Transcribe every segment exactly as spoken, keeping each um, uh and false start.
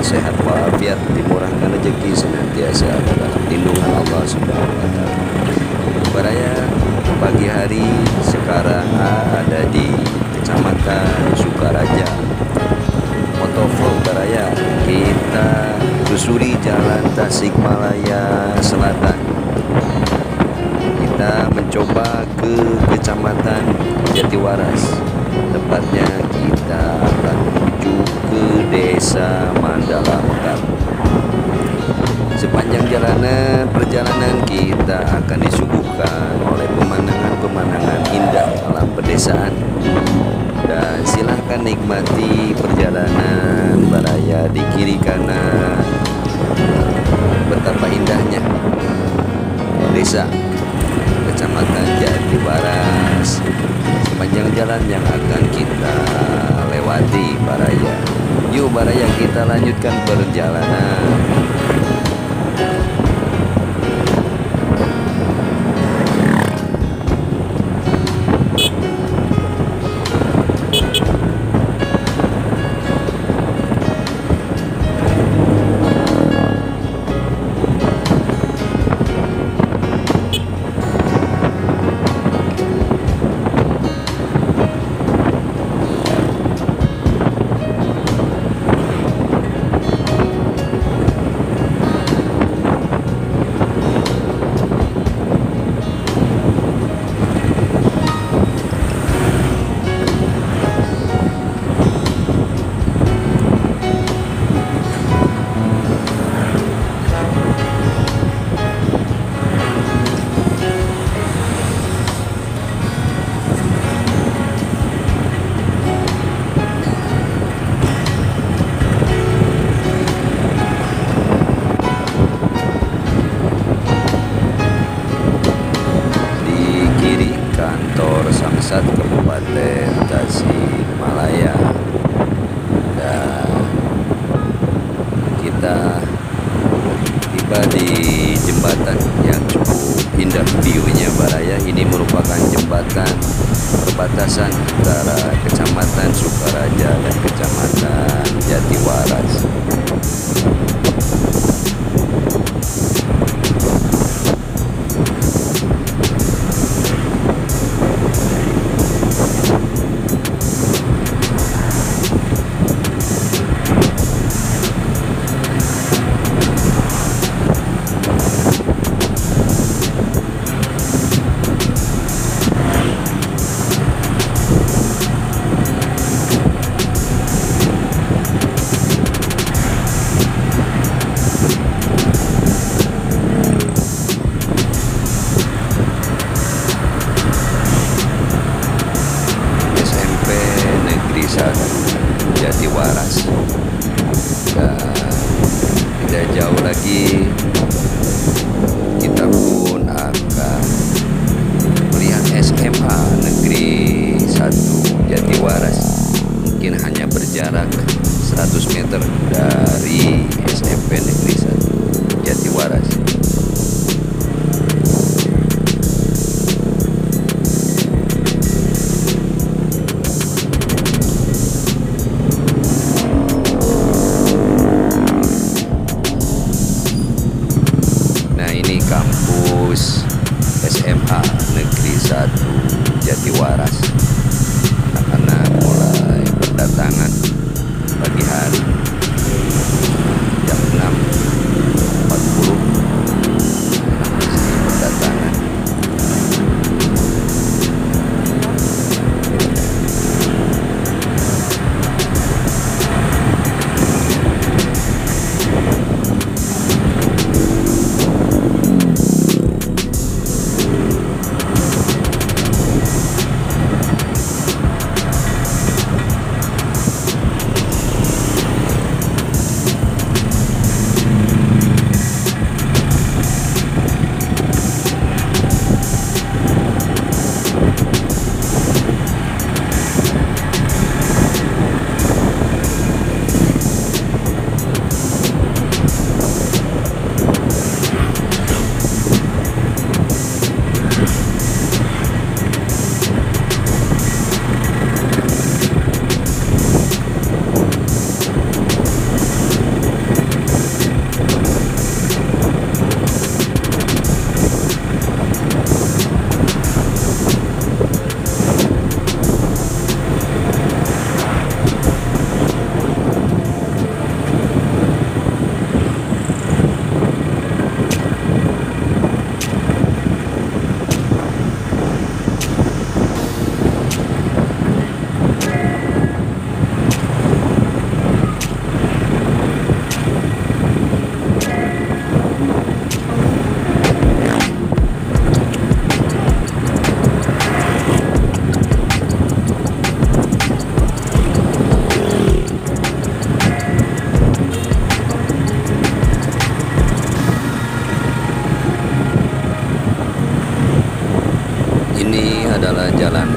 sehat walafiat, dimurahkan rezeki senantiasa dalam lindungan Allah Subhanahu wa taala. Baraya pagi hari sekarang ada di Kecamatan Sukaraja, Motovlog Baraya. Kita susuri jalan Tasikmalaya Selatan. Kita mencoba ke Kecamatan Jatiwaras. Tepatnya kita akan menuju ke Desa Mandala Mekar. Sepanjang jalanan perjalanan kita akan disuguhkan oleh pemandangan-pemandangan indah alam pedesaan. Dan silahkan nikmati perjalanan Baraya di kiri kanan. Betapa indahnya desa Kecamatan Jatiwaras sepanjang jalan yang akan kita lewati Baraya. Yuk Baraya, kita lanjutkan perjalanan. Samsat Kabupaten Tasikmalaya, dan kita tiba di jembatan yang cukup indah view-nya Baraya. Ini merupakan jembatan perbatasan antara Kecamatan Sukaraja dan Kecamatan Jatiwaras. Jatiwaras. Dan tidak jauh lagi kita pun akan melihat S M A Negeri satu Jatiwaras. Mungkin hanya berjarak seratus meter dari S M P Negeri satu Jatiwaras. Kampus S M A Negeri satu Jatiwaras. Anak-anak mulai berdatangan pagi hari jam enam empat puluh masih berdatangan.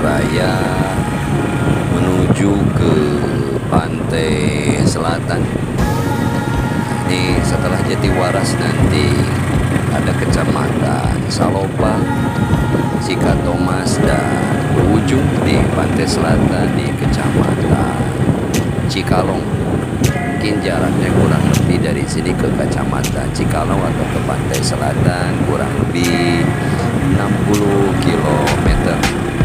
raya menuju ke pantai selatan. Ini setelah Jatiwaras nanti ada kecamatan Salopa, Cikatomas, dan berujung di pantai selatan di kecamatan Cikalong. Mungkin jaraknya kurang lebih dari sini ke kecamatan Cikalong atau ke pantai selatan kurang lebih enam puluh kilometer.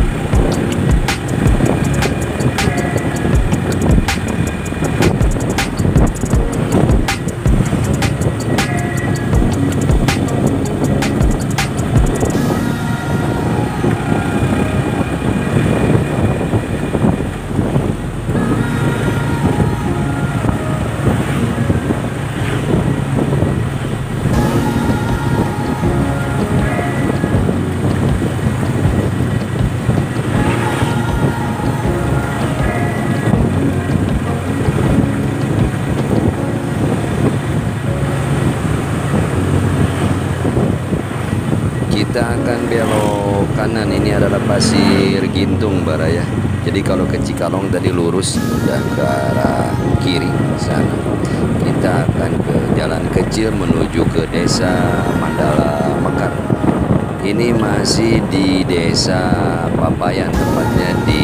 Kita akan belok kanan, ini adalah Pasir Gintung Baraya. Jadi kalau ke Cikalong tadi lurus dan ke arah kiri sana. Kita akan ke jalan kecil menuju ke Desa Mandala Mekar. Ini masih di Desa Papayan, tepatnya di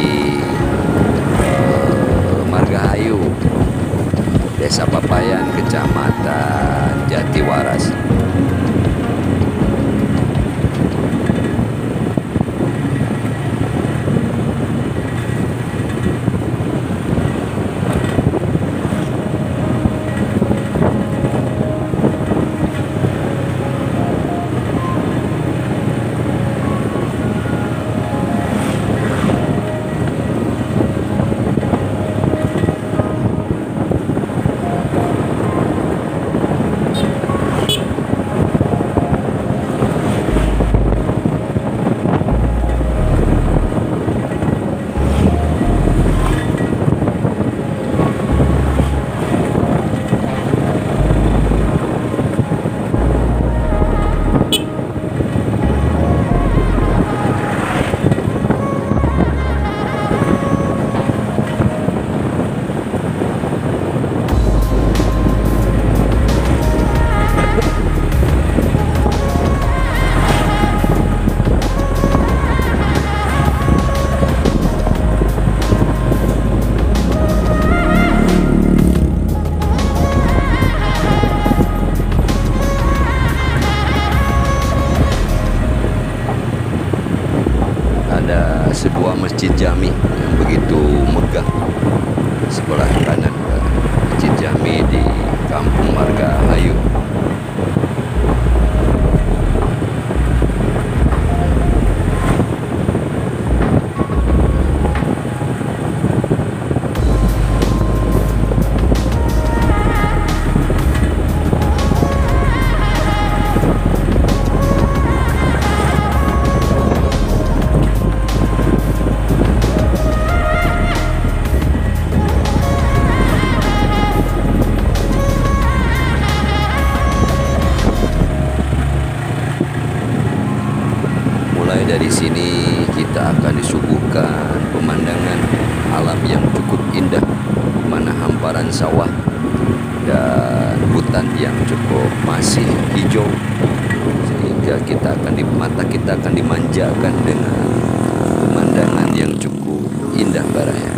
uh, Margahayu. Desa Papayan, Kecamatan Jatiwaras. Sebuah masjid jami yang begitu megah sebelah kanan, masjid jami di Kampung Margahayu. Dari sini kita akan disuguhkan pemandangan alam yang cukup indah, di mana hamparan sawah dan hutan yang cukup masih hijau, sehingga kita akan di mata kita akan dimanjakan dengan pemandangan yang cukup indah Baraya.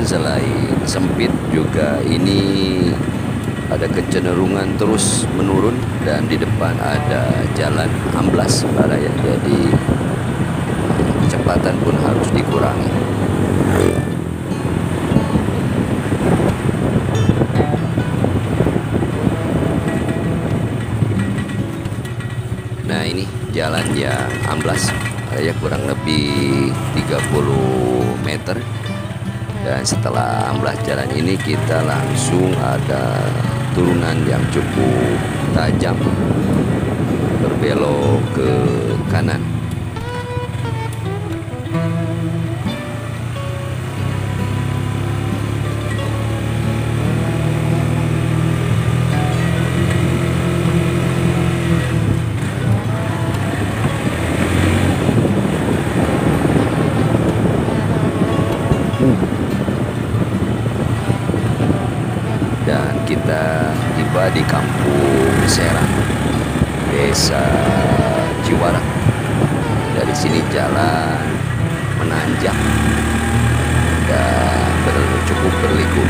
selain sempit juga ini ada kecenderungan terus menurun, dan di depan ada jalan amblas para ya, jadi kecepatan pun harus dikurangi. Nah, ini jalan yang amblas ya, kurang lebih tiga puluh meter, dan setelah amblas jalan ini kita langsung ada turunan yang cukup tajam berbelok ke kanan. Dan kita tiba di Kampung Serang, Desa Ciwarak. Dari sini jalan menanjak dan ber, cukup berliku.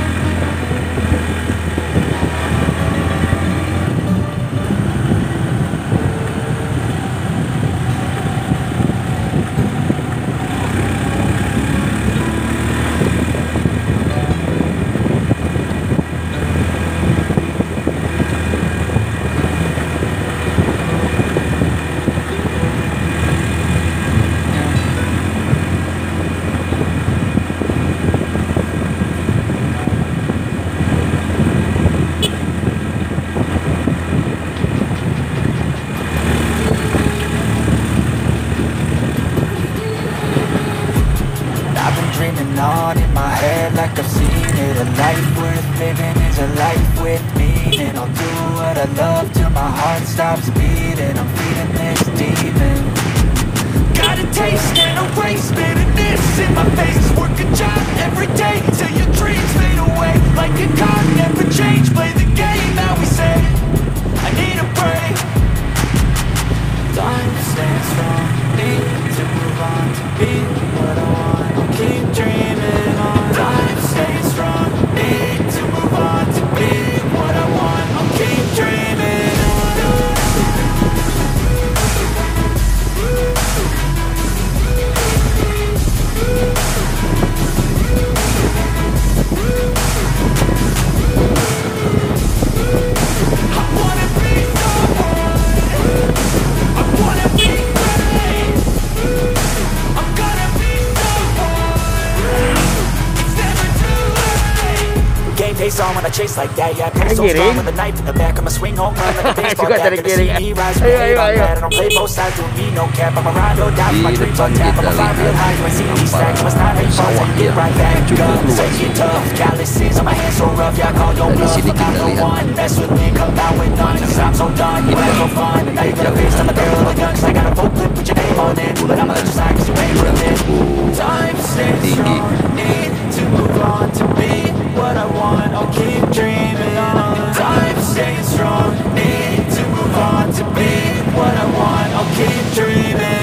On in my head like I've seen it. A life worth living is a life with meaning. I'll do what I love till my heart stops beating. I'm feeding this demon. Got a taste and a waste, bitterness in my face. Work a job every day till your dreams fade away. Like a card, never change. Play the game that we say. I need a break. Time to stand strong. Need to move on to be what I want. I'll keep dreaming on. Time to stay strong. Need to move on to be what I want. I'll keep dreaming on. I wanna be someone. I wanna be great. I'm gonna be someone. It's never too late. Game face on when I chase like that. Yeah, I play so strong with a knife in the back. I'ma swing home run like a baseball bat. Gonna see me rise from the hate on that. I don't play both sides, doing me no cap. I'm a ride or die for my dreams on tap. I'ma fly real high. You ain't seen these stacks. Must not hate falls and get right back up. Say you tough, calluses on my hands so rough. Yeah, I call your bluff. I'm not the one. Mess with me, come out with none. Cause I'm so done. You had no fun. Now you got a face on the barrel of a gun. Cause I got a full clip, put your name on it. But I'ma let you slide cause you ain't with it. Time to stay strong. Need to move on to be what I want. I'll keep dreaming on. Time to stay strong. Need to move on to be what I want. I'll keep dreaming.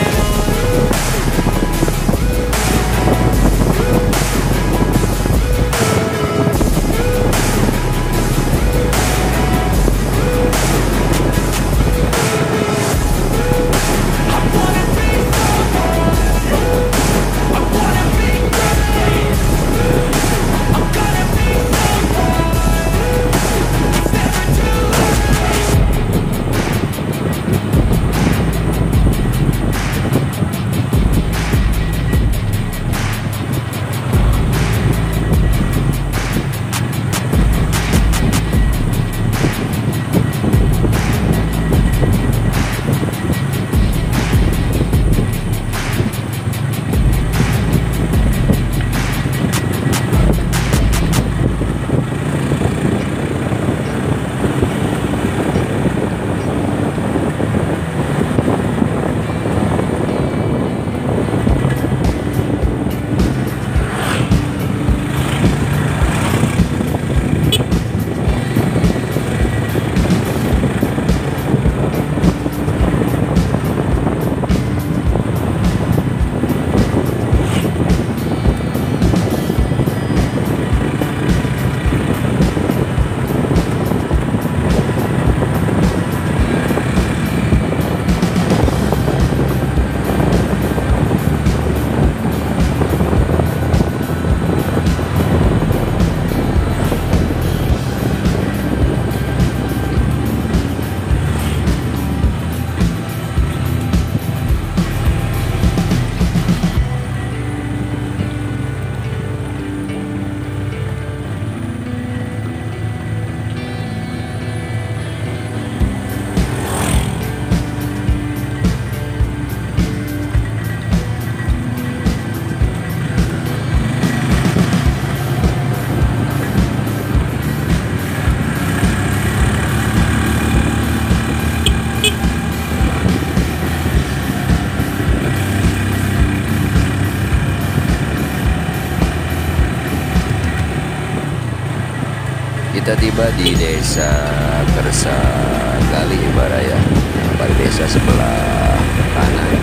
Kita tiba di desa Kersa Gali Baraya, pada desa sebelah kanan.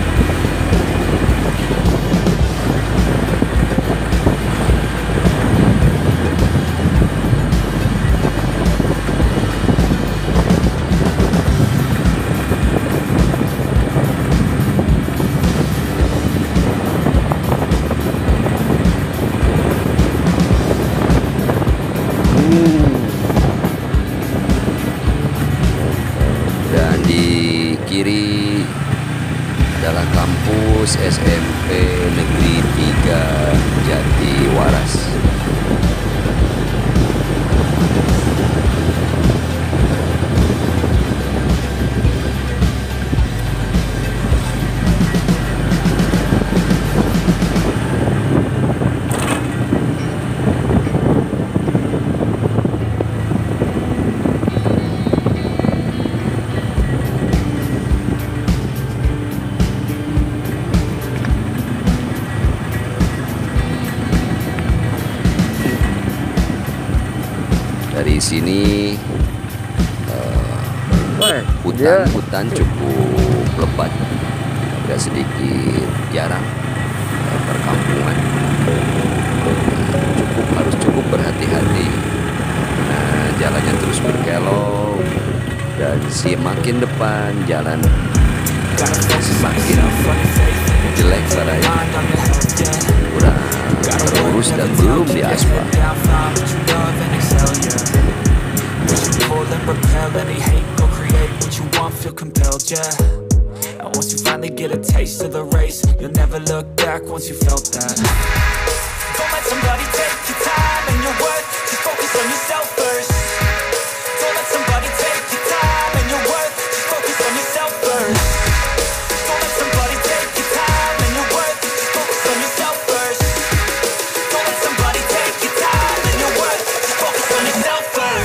Dan di kiri adalah kampus S M P Negeri tiga Jatiwaras. Dari sini hutan-hutan uh, cukup lebat, agak sedikit jarang uh, perkampungan. Uh, cukup harus cukup berhati-hati. Nah, jalannya terus berkelok dan semakin depan jalan semakin jelek baraya, kurang terurus dan belum diaspal. Pull and repel any hate, go create what you want, feel compelled, yeah. And once you finally get a taste of the race, you'll never look back once you felt that. Don't let somebody take your time and your worth, just focus on yourself first. Don't let somebody take your time and your worth, just focus on yourself first. Don't let somebody take your time and your worth, just focus on yourself first. Don't let somebody take your time and your worth, just focus on yourself first.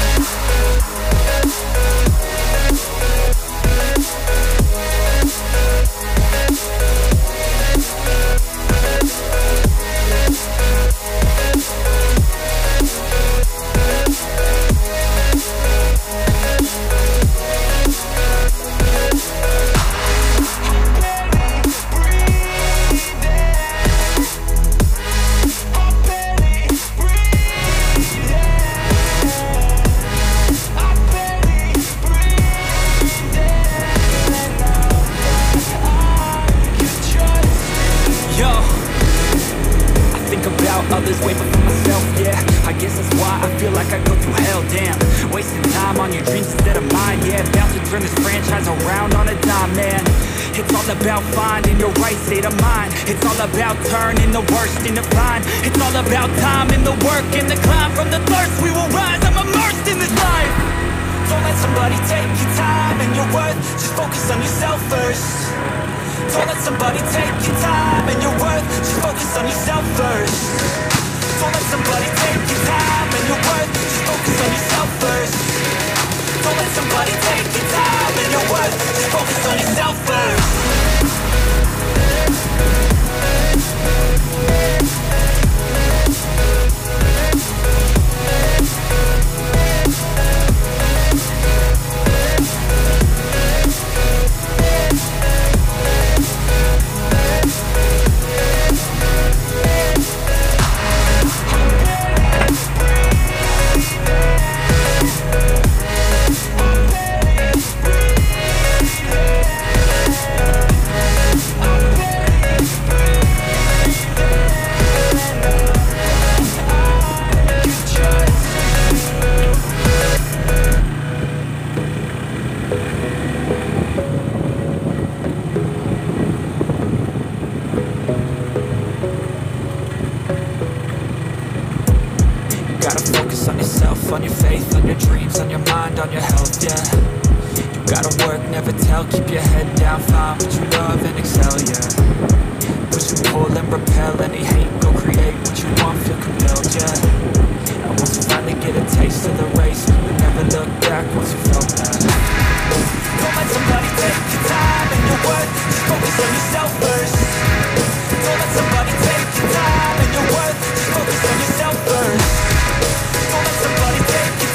Others way before myself, yeah. I guess that's why I feel like I go through hell, damn. Wasting time on your dreams instead of mine, yeah. Bound to turn this franchise around on a dime, man. It's all about finding your right state of mind. It's all about turning the worst into fine. It's all about time and the work and the climb. From the thirst we will rise, I'm immersed in this life. Don't let somebody take your time and your worth, just focus on yourself first. Don't let somebody take your time and your worth, just focus on yourself first. Don't let somebody take your time and your worth, just focus on yourself first. Don't let somebody take your time and your worth, just focus on yourself first. On your faith, on your dreams, on your mind, on your health, yeah. You gotta work, never tell, keep your head down, find what you love and excel, yeah. Push and pull and repel any hate, go create what you want, feel compelled, yeah. And once you finally get a taste of the race, you'll never look back once you felt that. Don't let somebody take your time and your worth, just focus on yourself first. Don't let somebody take your time and your worth, just focus on yourself first. Don't let somebody take you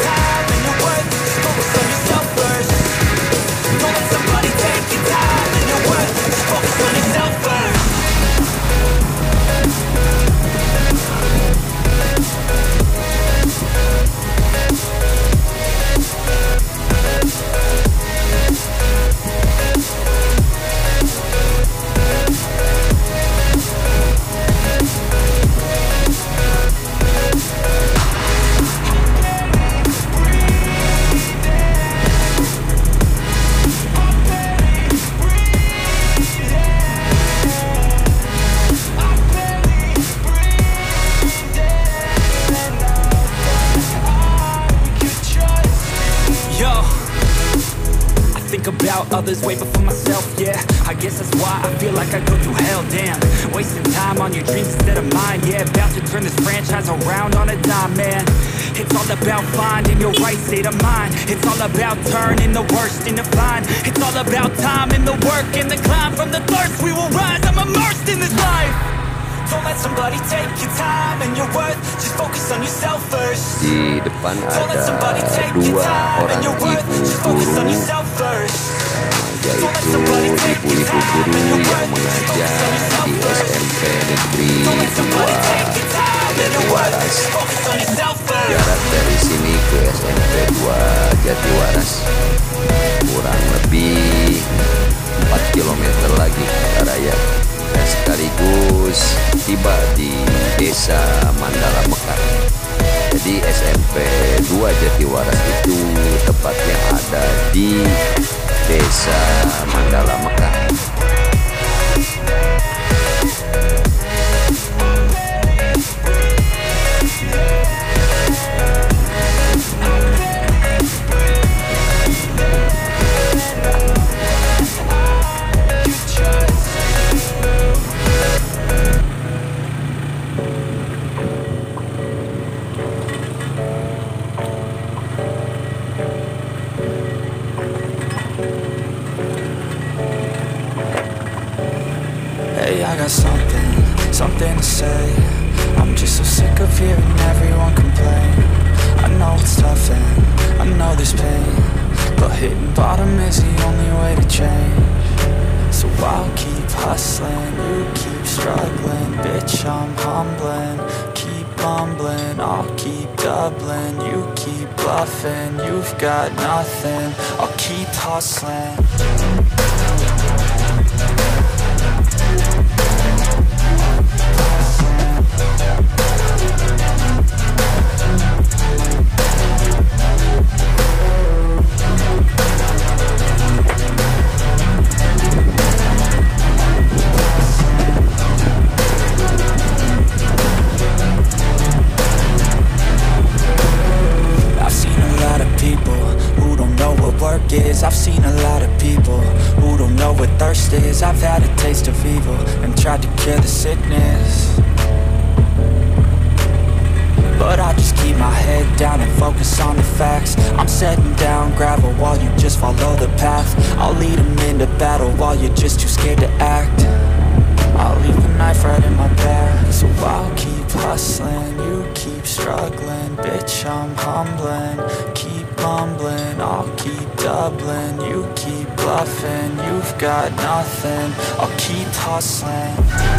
think about others way before myself, yeah. I guess that's why I feel like I go through hell, damn. Wasting time on your dreams instead of mine, yeah. About to turn this franchise around on a dime, man. It's all about finding your right state of mind. It's all about turning the worst into fine. It's all about time and the work and the climb. From the thirst we will rise, I'm immersed in this life. Don't let somebody take your time and your worth. Just focus on yourself first. Di depan ada dua orang ibu guru, yaitu ibu-ibu guru yang mengajar di S M P Negeri dua Jatiwaras. Jarak dari sini ke S M P dua Jatiwaras kurang lebih empat kilometer lagi kata raya. Dan sekaligus tiba di Desa Mandala Mekar. Jadi S M P dua Jatiwaras itu tepatnya ada di Desa Mandala Mekar. Hey, I got something, something to say. I'm just so sick of hearing everyone complain. I know it's tough and I know there's pain, but hitting bottom is the only way to change. So I'll keep hustling, you keep struggling. Bitch, I'm humbling, keep bumbling. I'll keep doubling, you keep bluffing. You've got nothing, I'll keep hustling. I've seen a lot of people who don't know what thirst is. I've had a taste of evil and tried to cure the sickness, but I just keep my head down and focus on the facts. I'm setting down gravel while you just follow the path. I'll lead them into battle while you're just too scared to act. I'll leave the knife right in my back. So I'll keep hustling, you keep struggling. Bitch, I'm humbling, keep mumbling. I'll keep doubling, you keep bluffing. You've got nothing, I'll keep hustling.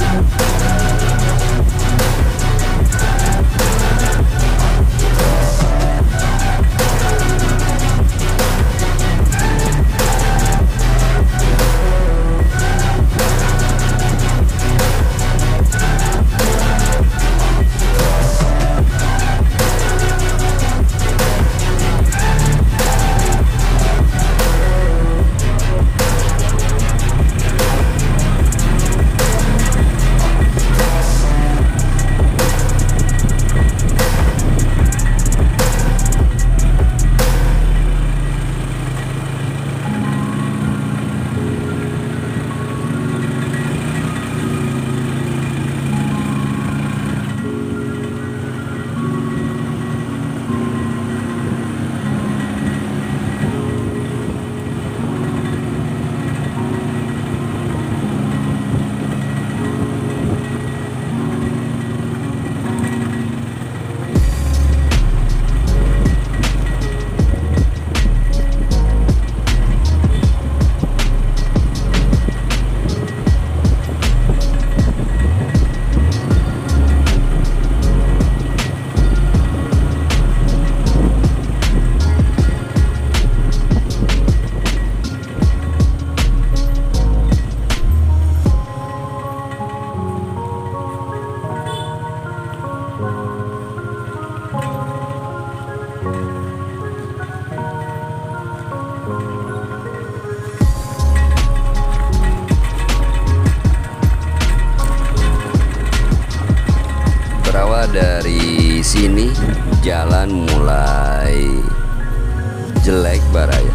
Dari sini jalan mulai jelek baraya.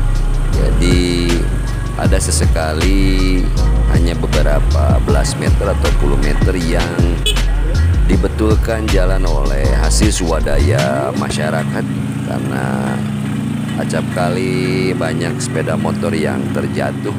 Jadi ada sesekali hanya beberapa belas meter atau puluh meter yang dibetulkan jalan oleh hasil swadaya masyarakat, karena acap kali banyak sepeda motor yang terjatuh.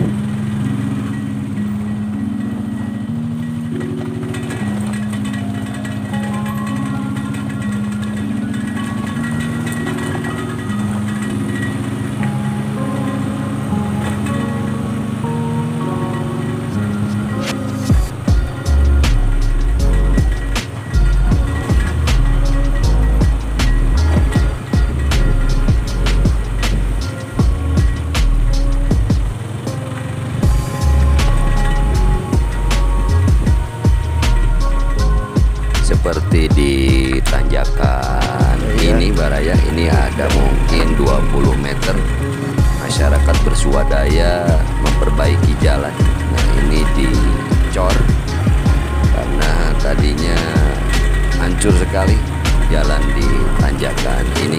Seperti di tanjakan ini Baraya, ini ada mungkin dua puluh meter masyarakat bersuadaya memperbaiki jalan. Nah, ini dicor karena tadinya hancur sekali jalan di tanjakan ini.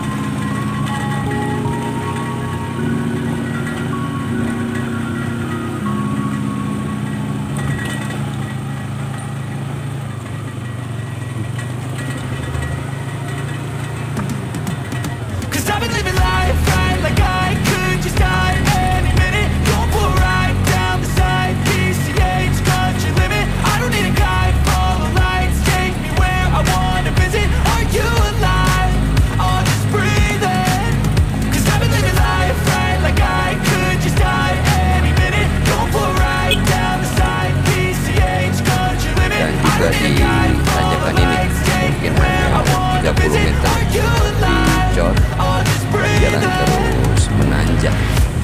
Di tanjakan ini mungkin hanya tiga puluh meter dicor, jalan terus menanjak.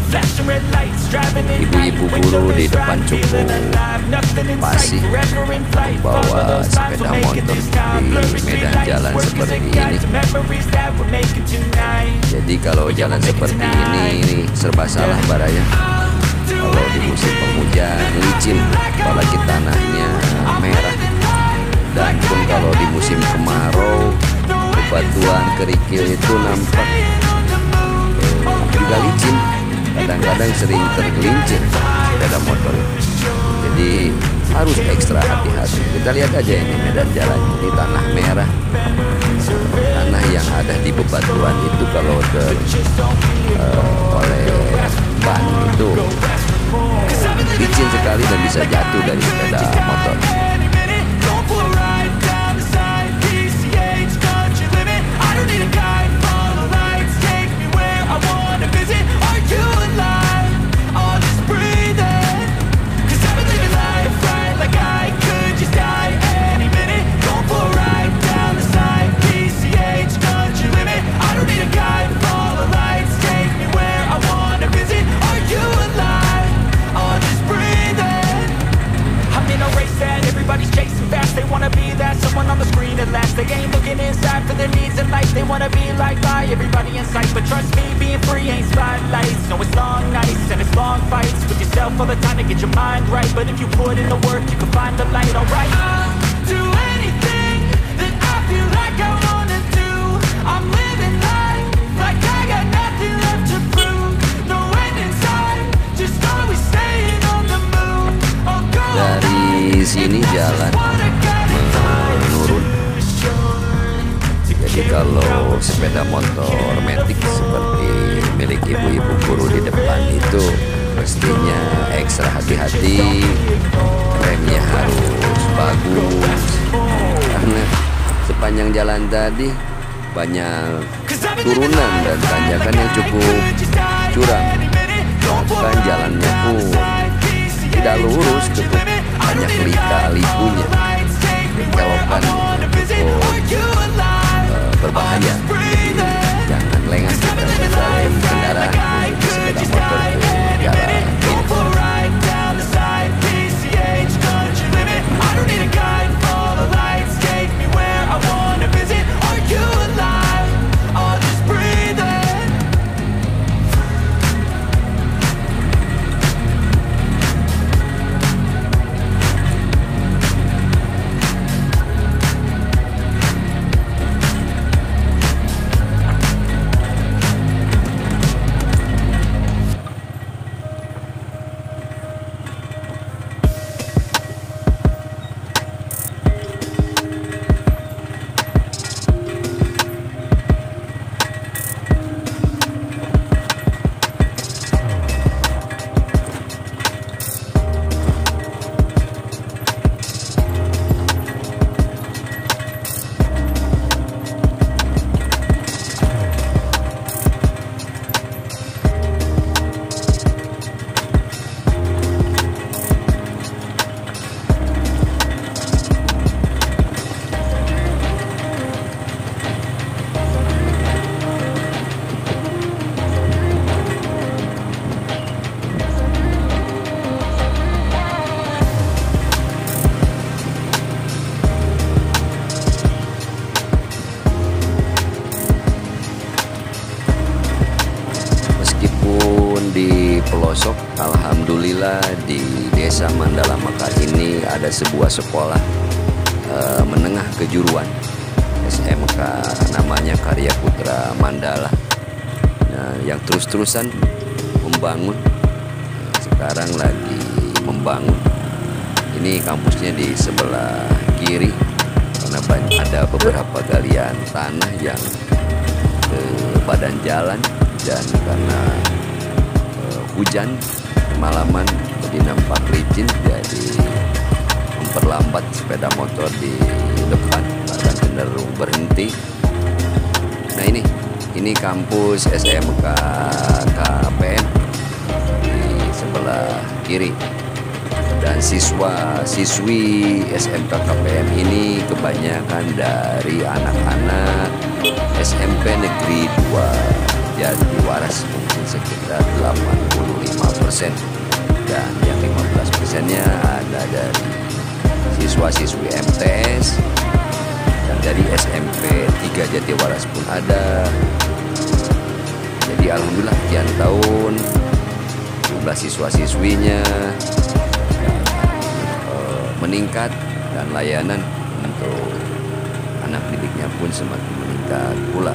Ibu-ibu buruh di depan cukup fasih membawa sepeda motor di medan jalan seperti ini. Jadi kalau jalan seperti ini, ini serba salah Baraya. Kalau di musim penghujan licin, apalagi tanahnya merah. Dan pun kalau di musim kemarau, bebatuan kerikil itu nampak juga licin. Kadang-kadang sering tergelincir sepeda motor. Jadi harus ekstra hati-hati. Kita lihat aja ini medan jalan, ini tanah merah. Tanah yang ada di bebatuan itu kalau ter uh, oleh ban itu licin sekali dan bisa jatuh dari sepeda motor. They ain't looking inside for their needs in life. They wanna be like by everybody in sight, but trust me, being free ain't spotlights. No, it's long nights and it's long fights with yourself all the time to get your mind right. But if you put in the work, you can find the light. Alright, I'll do anything that I feel like I wanna do. I'm living life like I got nothing left to prove. No end in sight, just always staying on the move. I'll go Dari sini jalan menurun. Jadi kalau sepeda motor matic seperti milik ibu-ibu buruh di depan itu mestinya ekstra hati-hati, remnya harus bagus, karena sepanjang jalan tadi banyak turunan dan tanjakan yang cukup curam, bahkan jalannya pun tidak lurus, cukup banyak lika-likunya, belokan cukup berbahaya. Jadi jangan lengah kita mengendarai kendaraan sepeda motor ke jalan ini. di pelosok. Alhamdulillah di Desa Mandala Mekar ini ada sebuah sekolah uh, menengah kejuruan S M K, namanya Karya Putra Mandala. Nah, yang terus-terusan membangun, sekarang lagi membangun. Ini kampusnya di sebelah kiri, karena ada beberapa galian tanah yang ke badan jalan, dan karena uh, hujan malaman jadi nampak licin, jadi memperlambat sepeda motor di depan, bahkan cenderung berhenti. Nah ini ini kampus S M K K P M di sebelah kiri, dan siswa-siswi S M K K P M ini kebanyakan dari anak-anak S M P Negeri dua Jatiwaras, mungkin sekitar delapan puluh lima persen, dan yang lima belas persennya ada dari siswa-siswi M T S, dan dari S M P tiga Jatiwaras pun ada. Jadi alhamdulillah sekian tahun jumlah siswa-siswinya meningkat, dan layanan untuk anak didiknya pun semakin meningkat pula.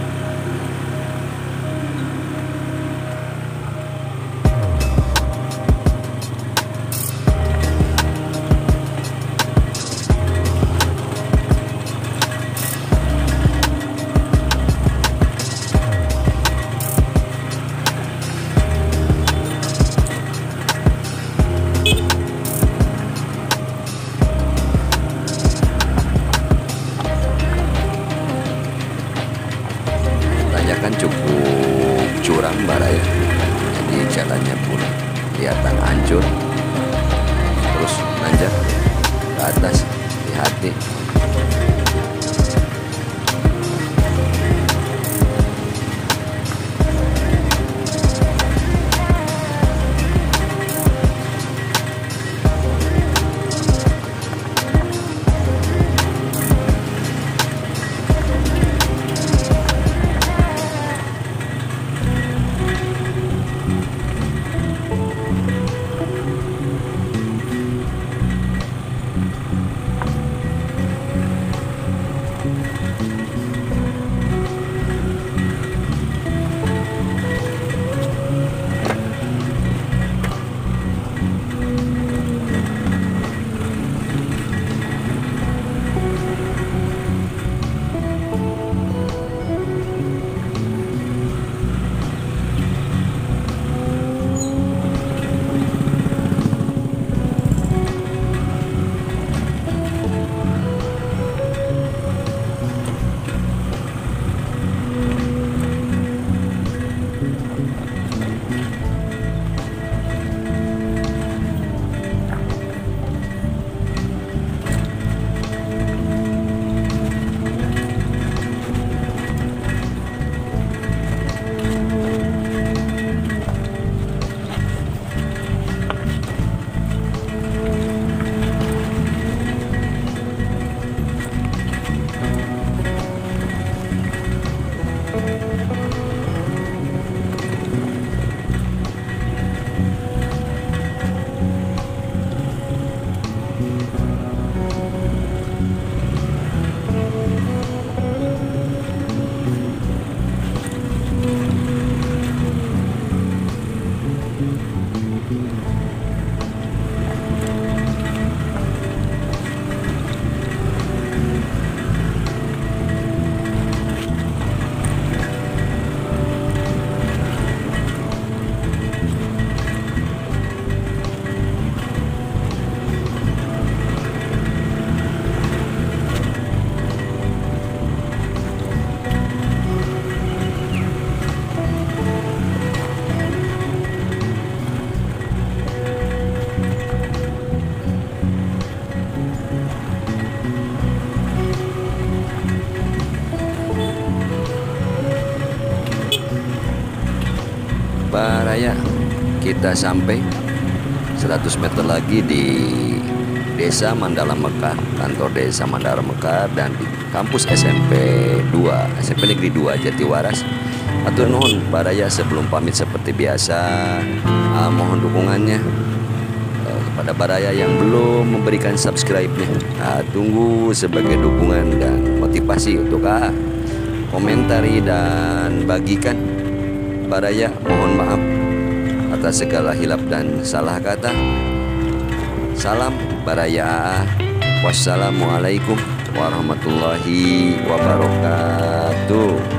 Kan cukup curam baraya, jadi jalannya pun kelihatan hancur, terus nanjak ke atas, hati-hati. Baraya, kita sampai seratus meter lagi di Desa Mandala Mekar, kantor Desa Mandala Mekar, dan di kampus S M P dua, S M P Negeri dua Jatiwaras. Atur nuhun baraya, sebelum pamit seperti biasa, uh, mohon dukungannya uh, kepada baraya yang belum memberikan subscribe-nya. Uh, tunggu sebagai dukungan dan motivasi untuk uh, komentari dan bagikan. Baraya mohon maaf atas segala hilap dan salah kata. Salam baraya. Wassalamualaikum warahmatullahi wabarakatuh.